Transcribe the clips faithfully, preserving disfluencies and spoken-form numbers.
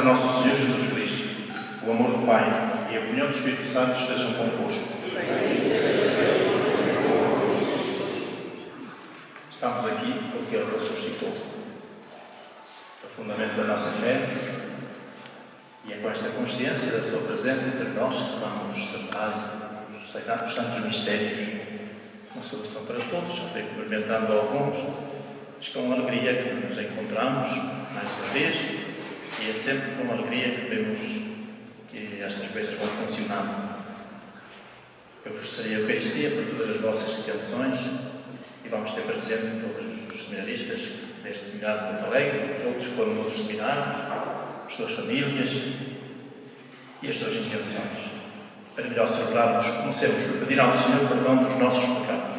de nosso Senhor Jesus Cristo, o amor do Pai e a comunhão do Espírito Santo estejam convosco. Estamos aqui porque Ele ressuscitou. É o fundamento da nossa fé e é com esta consciência da Sua presença entre nós que vamos celebrar os santos mistérios. Uma solução para todos, até cumprimentando alguns, mas com alegria que nos encontramos mais uma vez, e é sempre com alegria que vemos que estas coisas vão funcionando. Eu oferecerei a Eucaristia por todas as vossas intenções e vamos ter presente todos os seminaristas deste seminário de Porto Alegre, os outros que foram outros seminários, as suas famílias e as suas intenções. Para melhor celebrarmos, comecemos a pedir ao Senhor perdão dos nossos pecados.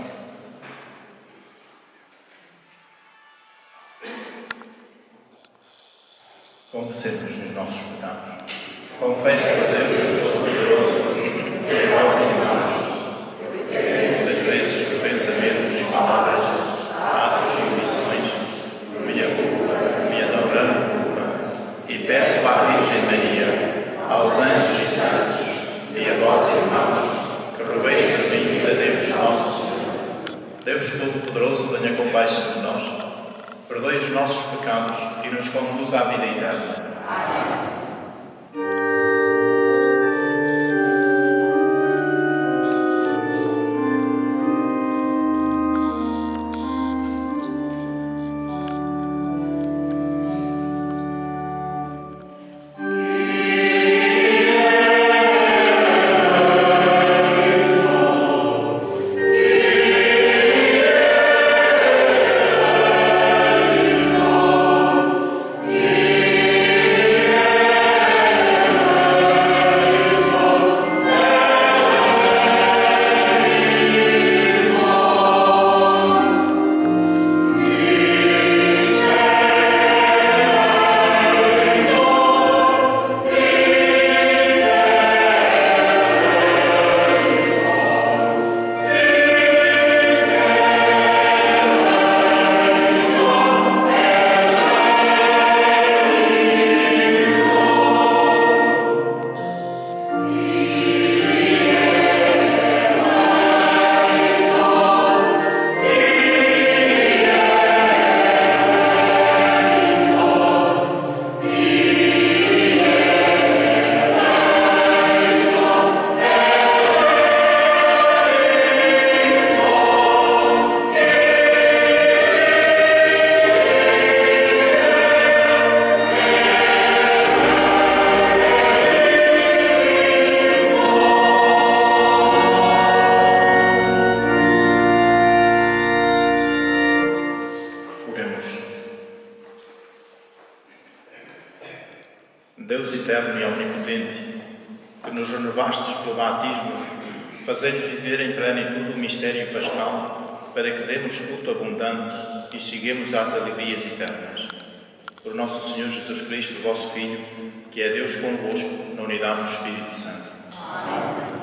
Confessemos os nossos pecados. Confesso a Deus Todo-Poderoso e a vós, irmãos, muitas vezes por pensamentos e palavras, atos e omissões, minha culpa, minha tão grande culpa, e peço à Virgem Maria, aos anjos e santos, e a vós, irmãos, que rogueis por mim a Deus nosso Senhor. Deus Todo-Poderoso, tenha compaixão de nós, perdoe os nossos pecados e nos conduz à vida eterna. Amém. Deus eterno e omnipotente, que nos renovastes pelo batismo, fazei-nos viver em plenitude o mistério pascal, para que demos fruto abundante e cheguemos às alegrias eternas. Por nosso Senhor Jesus Cristo, vosso Filho, que é Deus convosco, na unidade do Espírito Santo. Amém.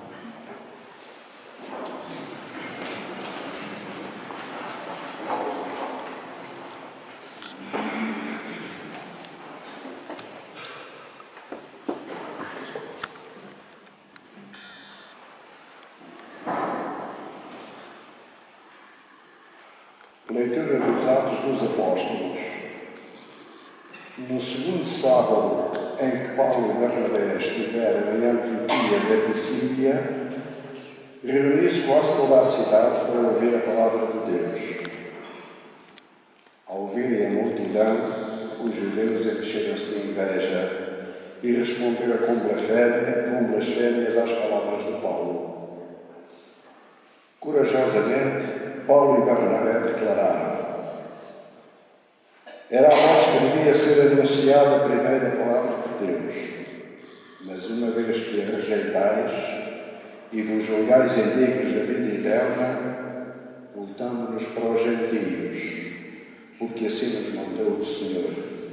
Leitura dos Atos dos Apóstolos. No segundo sábado em que Paulo e Bernabé estiveram em Antioquia da Pisídia, reuniu-se quase toda a cidade para ouvir a palavra de Deus. Ao ouvirem a multidão, os judeus encheram-se de inveja e responderam com blasfémias às palavras de Paulo. Corajosamente, Paulo e Bernabé declararam: era a vós que devia ser anunciada a primeira palavra de Deus, mas uma vez que a rejeitais e vos julgais indignos da vida eterna, voltamo-nos para os gentios, porque assim nos mandou o Senhor.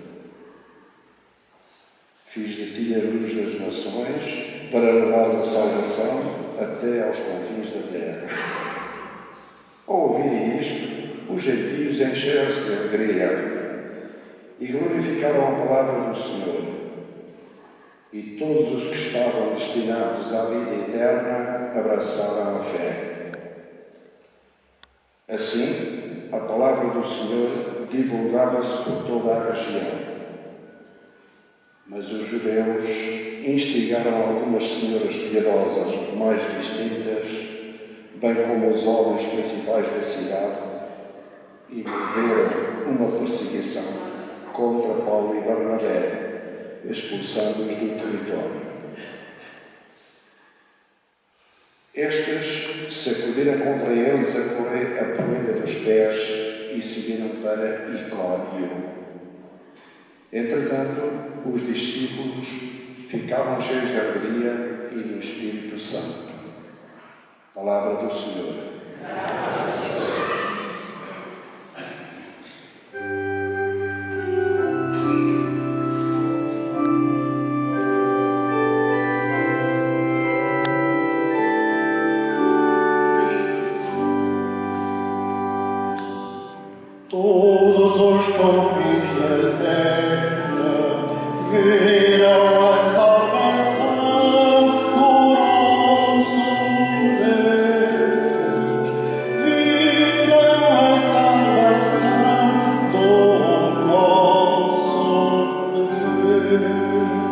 Fiz de ti a luz das nações, para levares a salvação até aos confins da terra. Ao ouvirem isto, os gentios encheram-se de alegria e glorificaram a palavra do Senhor, e todos os que estavam destinados à vida eterna abraçaram a fé. Assim, a palavra do Senhor divulgava-se por toda a região. Mas os judeus instigaram algumas senhoras piedosas mais distintas, bem como os homens principais da cidade, e moveram uma perseguição contra Paulo e Barnabé, expulsando-os do território. Estes sacudiram contra eles a poeira dos pés e seguiram para Icónio. Entretanto, os discípulos ficavam cheios de alegria e do Espírito Santo. Palavra do Senhor. Todos os confins da terra viram a salvação do nosso Deus. Viram a salvação do nosso Deus.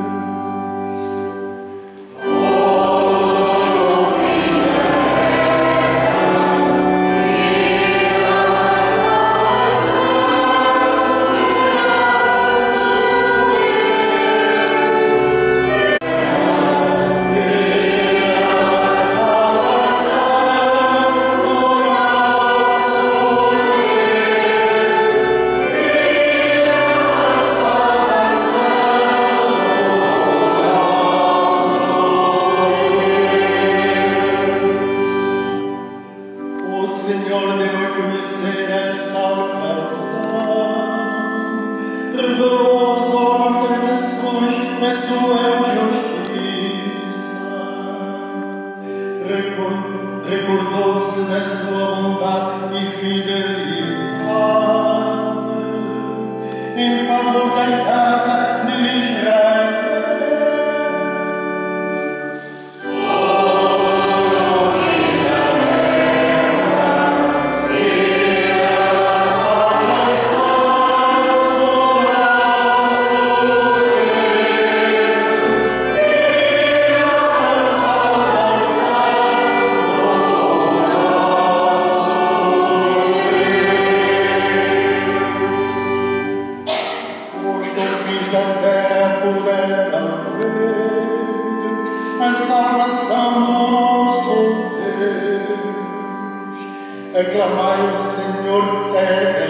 O Senhor deu a conhecer a salvação, revelou aos homens das nações a sua justiça, recordou-se da sua bondade e fidelidade em favor da casa de Israel. A salvação do nosso Deus. Aclamai o Senhor, terra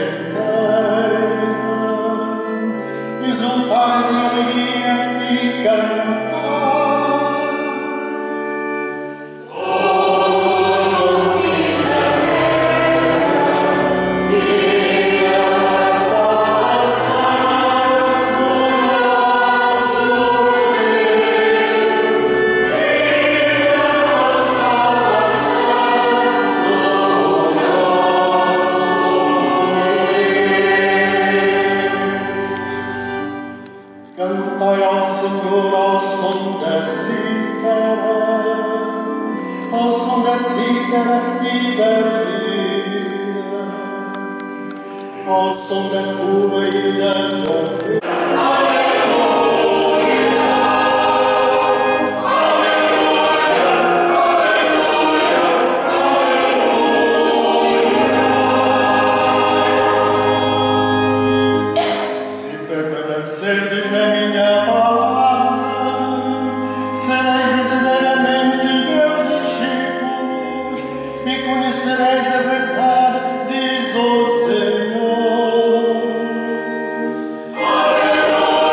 inteira, exultai de alegria e cantai. Cantai ao Senhor ao som da cítara, ao som da cítara e da lira, ao som da tuba e da trombeta. Permanecerdes na minha palavra, sereis verdadeiramente meus discípulos e conhecereis a verdade, diz o Senhor. Aleluia!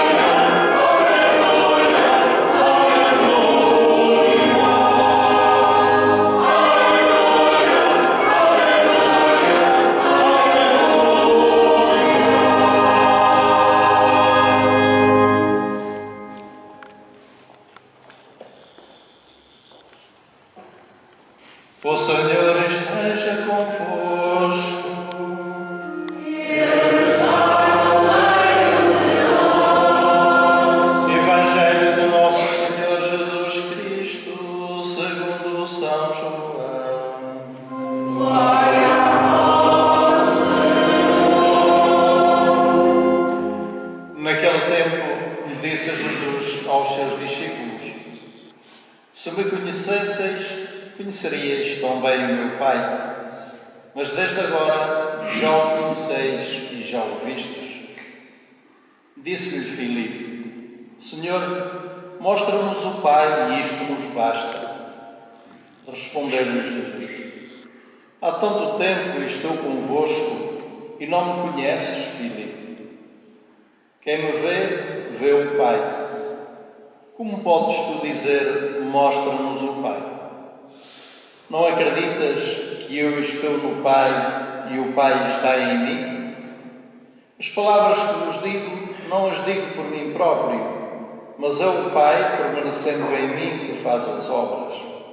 conhecesseis, conheceríeis tão bem o meu Pai, mas desde agora já o conheceis e já o vistes. Disse-lhe Filipe: Senhor, mostra-nos o Pai e isto nos basta. Respondeu-lhe Jesus: Há tanto tempo estou convosco e não me conheces, Filipe? Quem me vê, vê o Pai. Como podes tu dizer, mostra-nos o Pai? Não acreditas que eu estou no Pai e o Pai está em mim? As palavras que vos digo, não as digo por mim próprio, mas é o Pai, permanecendo em mim, que faz as obras.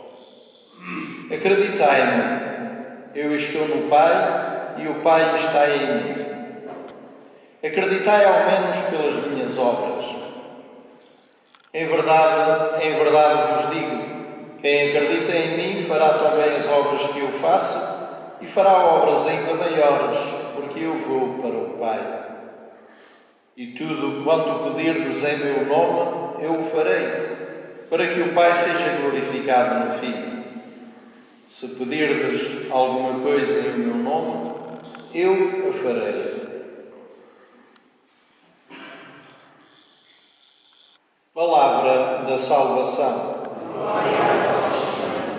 Acreditai-me, eu estou no Pai e o Pai está em mim. Acreditai ao menos pelas minhas obras. Em verdade, em verdade vos digo, quem acredita em mim fará também as obras que eu faço e fará obras ainda maiores, porque eu vou para o Pai. E tudo quanto pedirdes em meu nome, eu o farei, para que o Pai seja glorificado no Filho. Se pedirdes alguma coisa em meu nome, eu a farei. Palavra da salvação. Glória a vós, Senhor.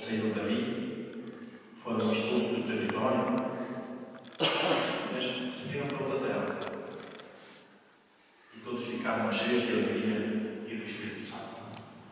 saíram dali, foram expulsos do território, mas seguiram para outra terra. E todos ficaram cheios de alegria e do Espírito Santo.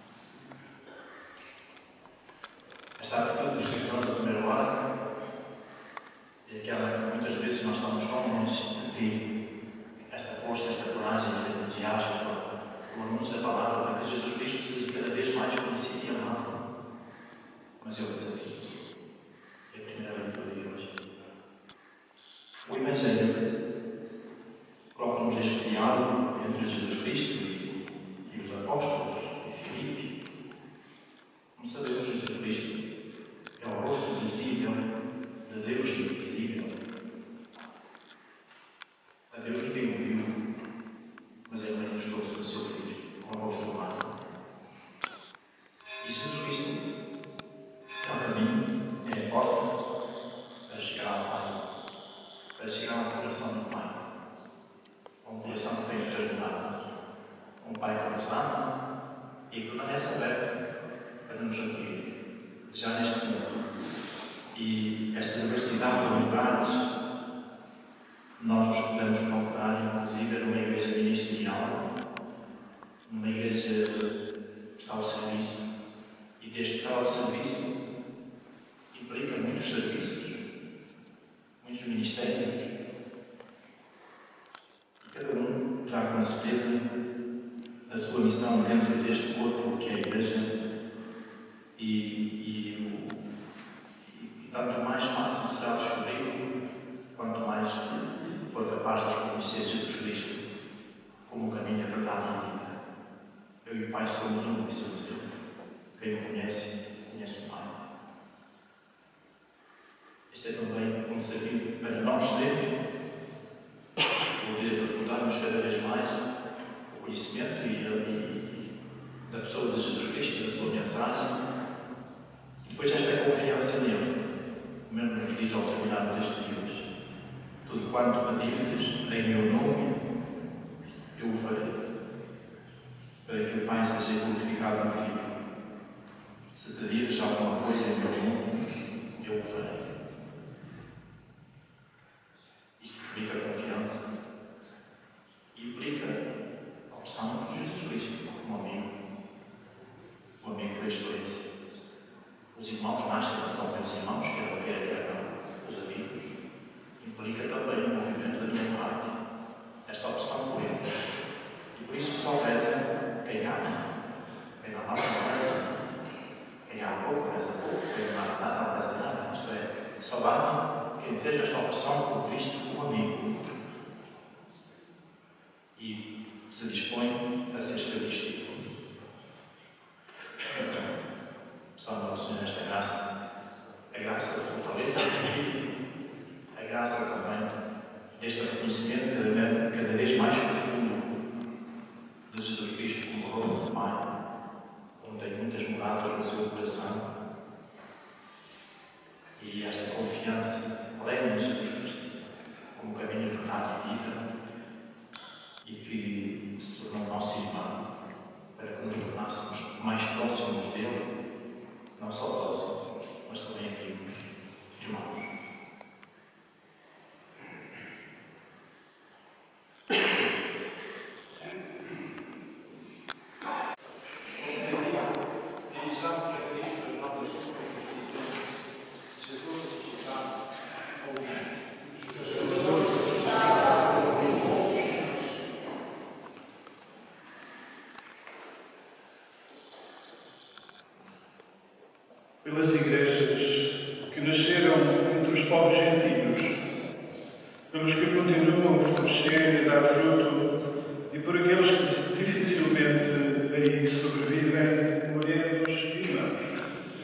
Esta atitude dos cristãos da primeira hora é aquela que muitas vezes nós estamos tão longe de ter esta força, esta coragem, este entusiasmo para o anúncio da palavra, para que Jesus Cristo seja cada vez mais conhecido e amado. Mas eu desafio. É a primeira leitura de hoje. O Evangelho coloca-nos este diálogo entre Jesus Cristo e, e os apóstolos e Filipe. Como sabemos, Jesus Cristo é o rosto visível de Deus invisível. A Deus ninguém o viu, mas ele manifestou-se no seu Filho, com o rosto humano. E Jesus Cristo é o caminho, é a porta para chegar ao Pai, para chegar ao coração do Pai. Um coração que tem muitas moradas, um Pai que nos ama e que permanece aberto para nos acolher, já neste mundo. E esta diversidade de lugares nós nos podemos procurar, inclusive, numa igreja ministerial, numa igreja que está ao serviço. E deste estar ao serviço implica muitos serviços, muitos ministérios. E cada um terá com certeza a sua missão dentro deste corpo que é a igreja. E, e, e, e tanto mais fácil será descobrir, quanto mais for capaz de reconhecer Jesus Cristo como o caminho, a verdade e a vida. Eu e o Pai somos um, e somos eu. Quem me conhece, conhece o Pai. Este é também um desafio para nós sempre, poder aprofundarmos cada vez mais o conhecimento e, e, e da pessoa de Jesus Cristo, da sua mensagem, e depois esta confiança nele, como ele nos diz ao terminar o texto de hoje: tudo quanto pedirdes em meu nome, eu o farei, para que o Pai seja glorificado no Filho. Se pedires alguma coisa em meu nome, eu o farei. Isto implica confiança e implica a opção por Jesus Cristo como amigo, o amigo por excelência. Os irmãos nascem, são meus irmãos, quer eu queira, quer não. Os amigos implica também o movimento da minha parte, esta opção por ele. E por isso só reza quem ama. Quem não ama não reza. Quem ama pouco, reza pouco. Quem não ama nada, não reza nada. Isto é, só ama quem fez esta opção por Cristo como amigo e se dispõe a ser seu discípulo. Então, peçamos ao Senhor esta graça, a graça da fortaleza do Espírito, a graça também deste reconhecimento cada vez, cada vez mais profundo de Jesus Cristo como rosto do Pai, onde tem muitas moradas no seu coração, e esta confiança plena em Jesus Cristo como caminho, verdade e vida, e que se tornou nosso irmão, para que nos tornássemos mais próximos dele, não só próximos, mas também amigos, irmãos. Pelas igrejas que nasceram entre os povos gentios, pelos que continuam a florescer e a dar fruto, e por aqueles que dificilmente aí sobrevivem, oremos e irmãos.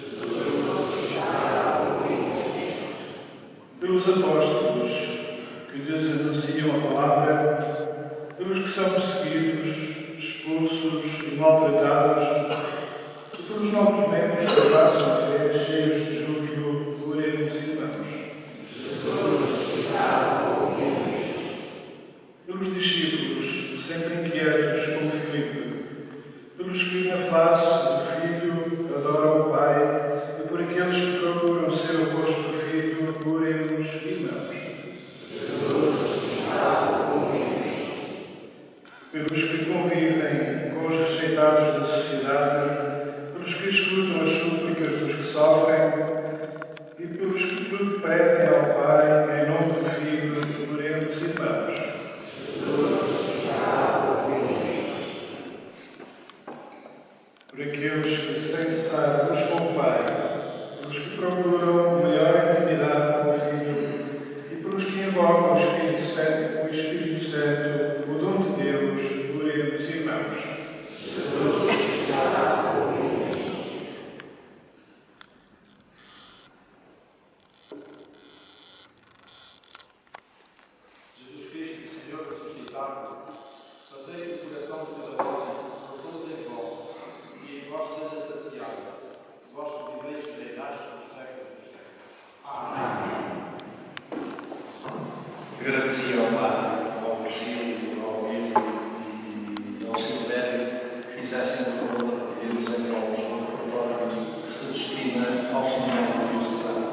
Pelos apóstolos que lhes anunciam a palavra, pelos que são perseguidos, expulsos e maltratados, e pelos novos membros que abraçam a fé, cheios de júbilo, oremos, irmãos. Pelos discípulos, sempre inquietos como Filipe, pelos que na face do Filho adoram o Pai, e por aqueles as súplicas dos que sofrem e pelos que tudo pedem ao Pai em nome do Filho, oremos e vamos. Por aqueles que, sem cessar, buscam o Pai, pelos que procuram maior intimidade com o Filho e pelos que invocam o Espírito Santo, o Espírito Santo, o dom de Deus, oremos, irmãos. Jesus Cristo, Senhor ressuscitado, fazei que o coração de cada homem repousa em vós, e em vós seja saciado, vós que viveis e reinais pelos séculos dos séculos. Amém. Agradecia ao Pai, ao Virgílio, ao Bíblia e ao Silvério que fizessem o favor de recolher os enrolos do ofertório que se destina ao Senhor do Santo.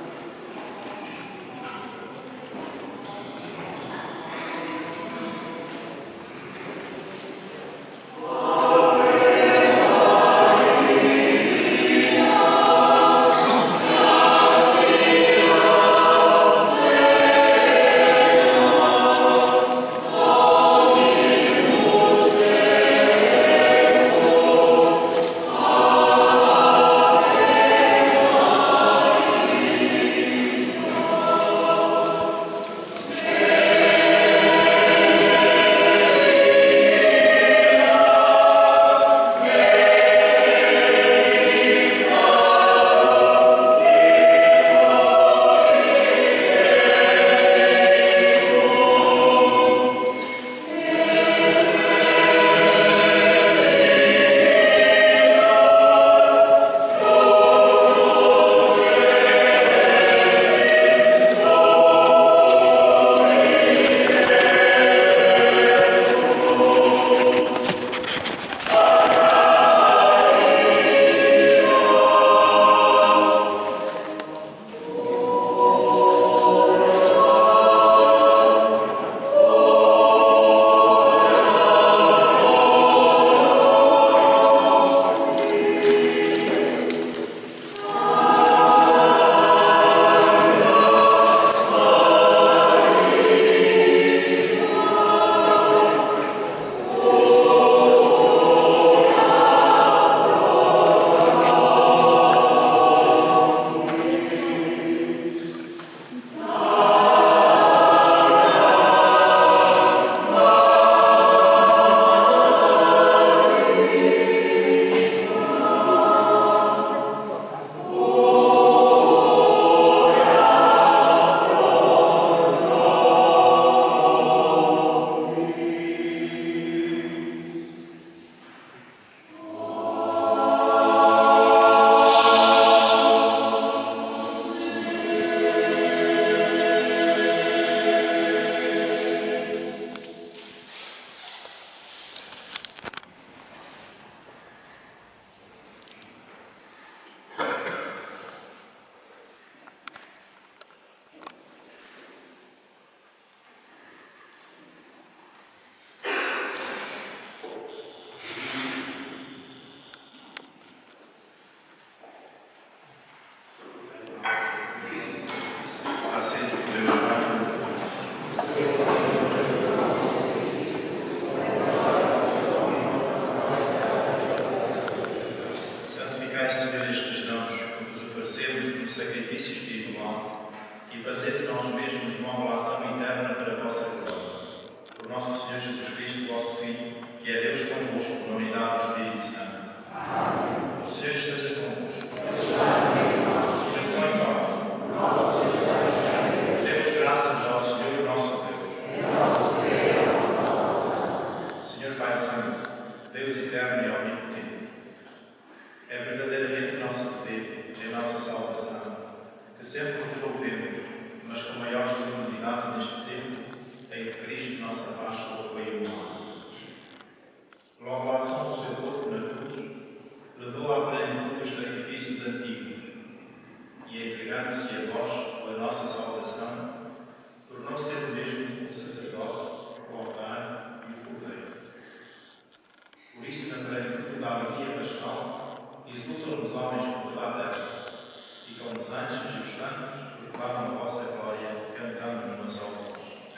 Santificai, Senhor, estes dons que vos oferecemos no sacrifício espiritual e fazei de nós mesmos uma oblação eterna para a vossa glória. Por nosso Senhor Jesus Cristo, vosso Filho, que é Deus convosco na unidade do Espírito Santo. O Senhor esteja convosco. Orações ao Demos graças ao Senhor, nosso Deus. Senhor Pai Santo, Deus eterno e omnipotente, é verdadeiramente o nosso dever e a nossa salvação, que sempre nos louvemos, mas com maior solenidade neste tempo em que Cristo, nossa Páscoa, foi imolado. Logo a ação do seu corpo na cruz, levou à plenitude os sacrifícios antigos e, entregando-se a vós pela nossa salvação, tornou-se ele mesmo o sacerdote, o altar e o cordeiro. Por isso, na plenitude da alegria pascal, exultam os homens os anjos e os santos proclamam a vossa glória, cantando numa só voz.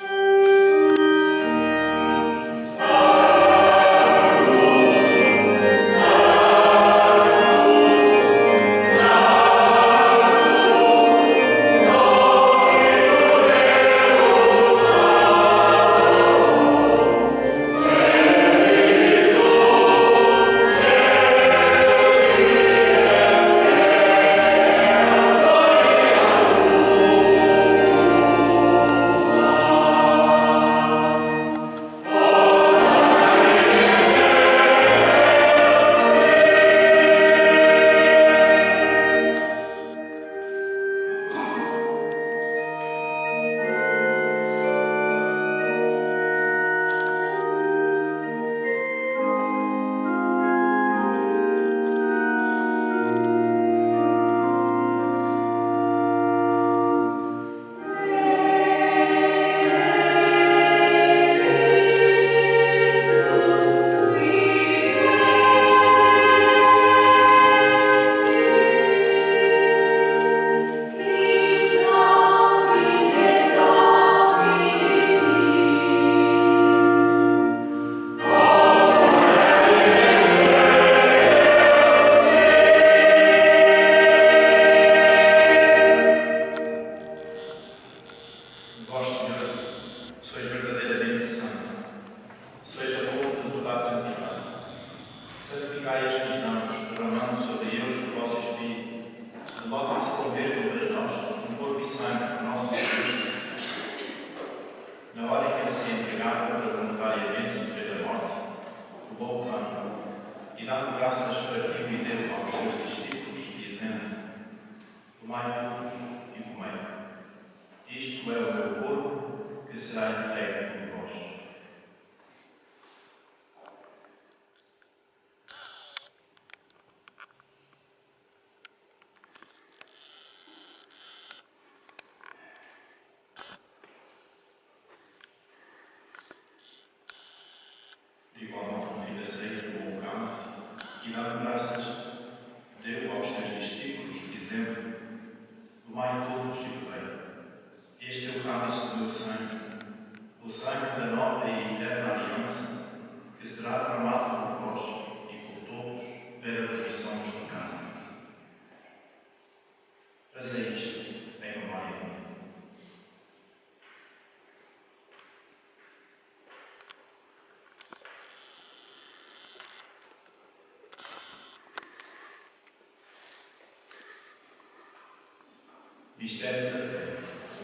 Mistério da fé.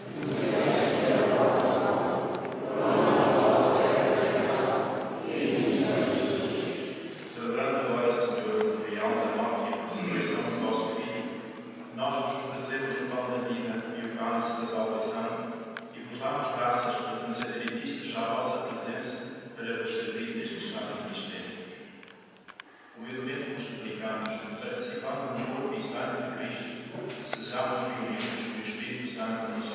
Celebrando agora, Senhor, o memorial da morte e a ressurreição do vosso Filho, nós vos oferecemos o pão da vida e o cálice da salvação e vos damos graças por nos admitistes à vossa presença para vos servir nestes santos mistérios. Humildemente vos suplicamos, participando no corpo e sangue de Cristo, sejamos reunidos no Espírito Santo,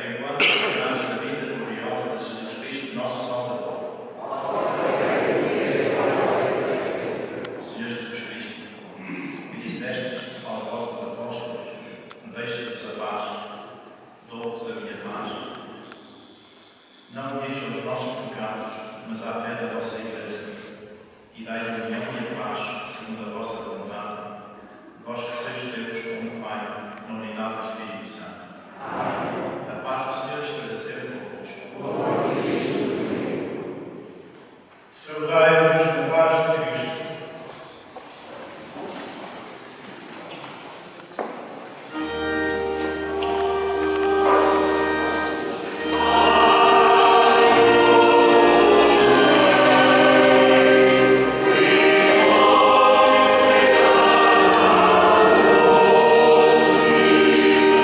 enquanto celebramos a vida gloriosa de Jesus Cristo, nosso Salvador. Senhor Jesus Cristo, que dissestes aos vossos apóstolos: deixe-vos a paz, dou-vos a minha paz. Não unijam os nossos pecados, mas a fé da vossa Igreja, e dai-lhe a união e a paz, segundo a vossa vontade, vós que sois Deus como o Pai, na unidade do Espírito Santo. A paz do Senhor esteja sempre convosco. Saudai-vos com paz de Cristo. Amen.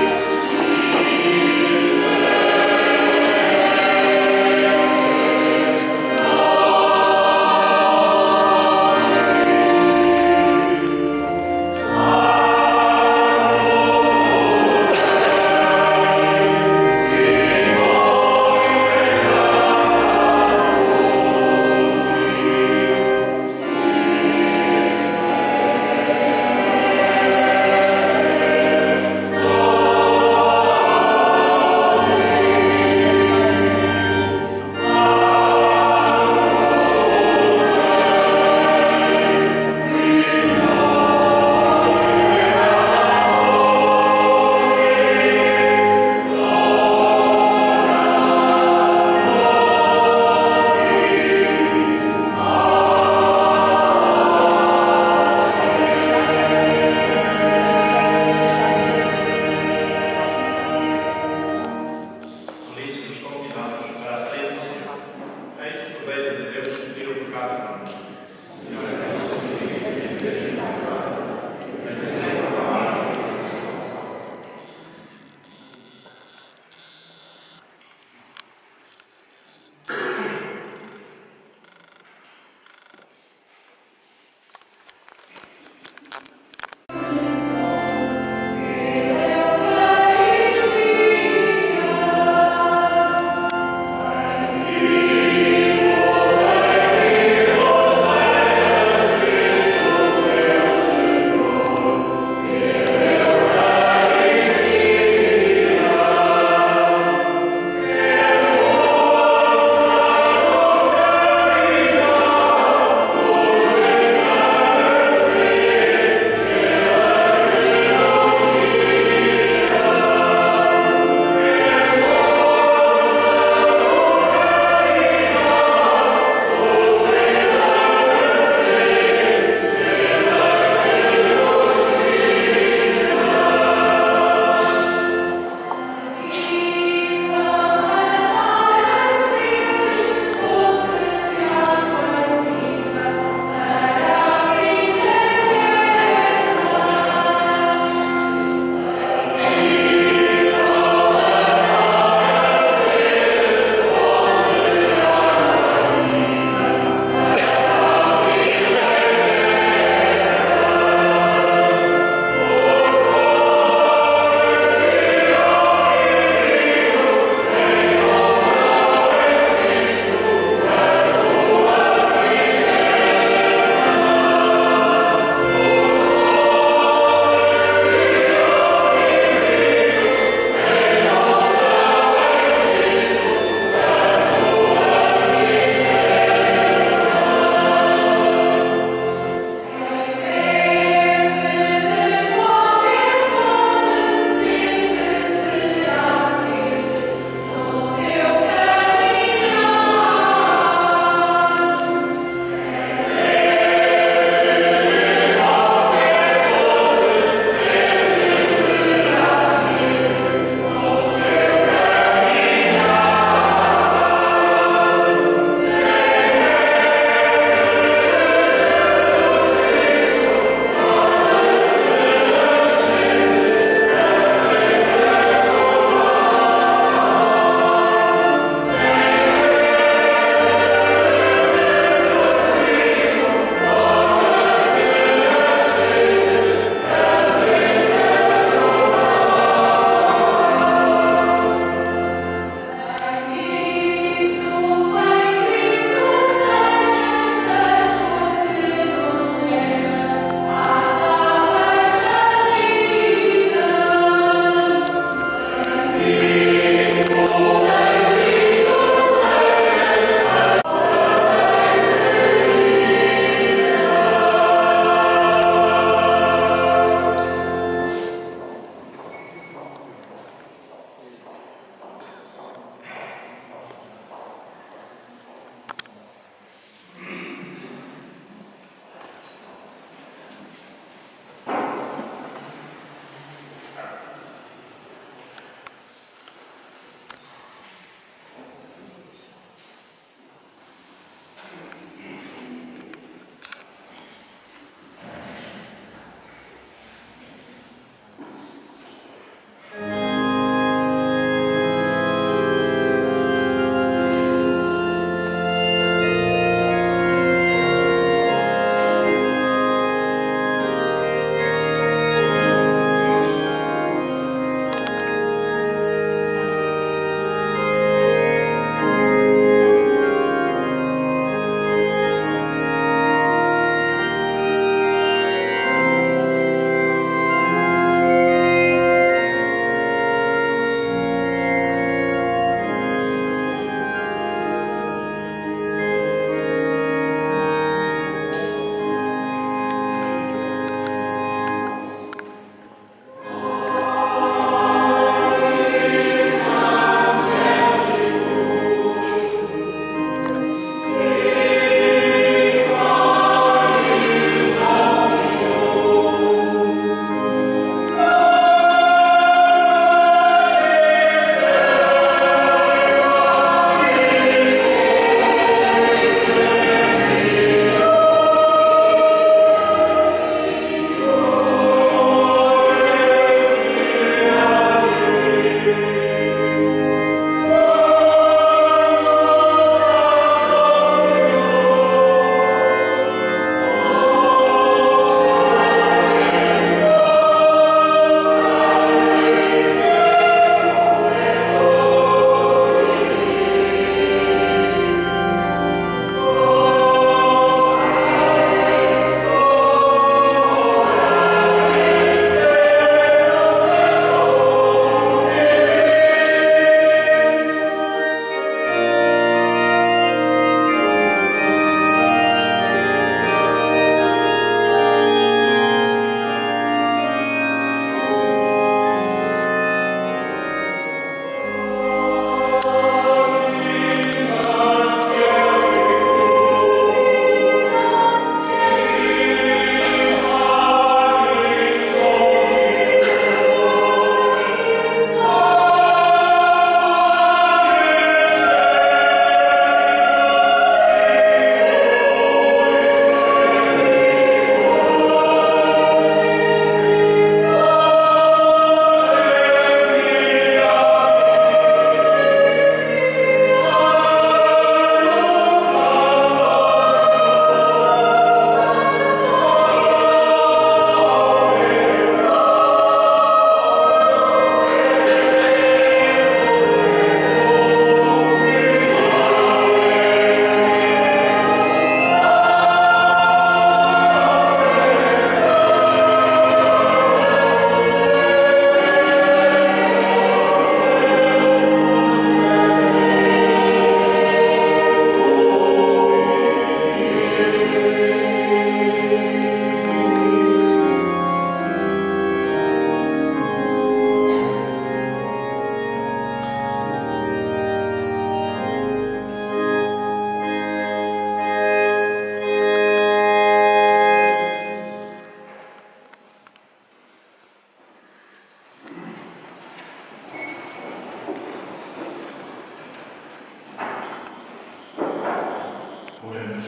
Oremos.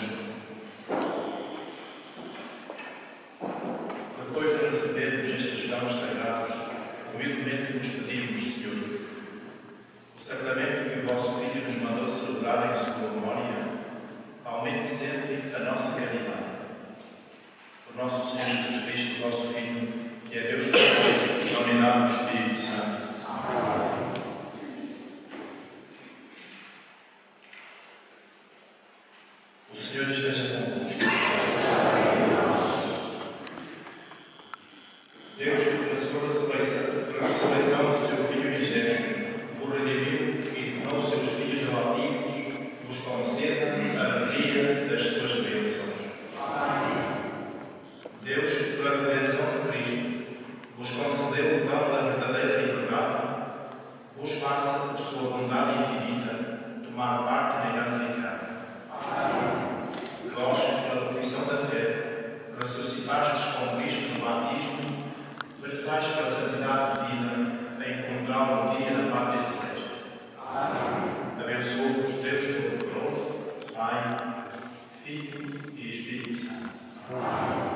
Depois de recebermos estes dons sagrados, humildemente nos pedimos, Senhor, o sacramento que o vosso Filho nos mandou celebrar em sua memória, aumente sempre a nossa caridade. Por nosso Senhor Jesus Cristo, vosso Filho, que é Deus Pai, na unidade do Espírito Santo. O Senhor esteja convosco. Deus, pela sua ressurreição, pela ressurreição do seu Filho unigênito, vos redimiu e tornou seus filhos adotivos, vos conceda a alegria das suas bênçãos. Deus, pela redenção de Cristo, vos concedeu o dom da verdadeira liberdade, vos faça, por sua bondade infinita, tomar parte na herança eterna. Vós, pela profissão da fé, ressuscitastes com Cristo no batismo, mereçais para a santidade de vida a encontrá-lo um dia na pátria celeste. Abençoe-vos Deus Todo-Poderoso, Pai, Filho e Espírito Santo.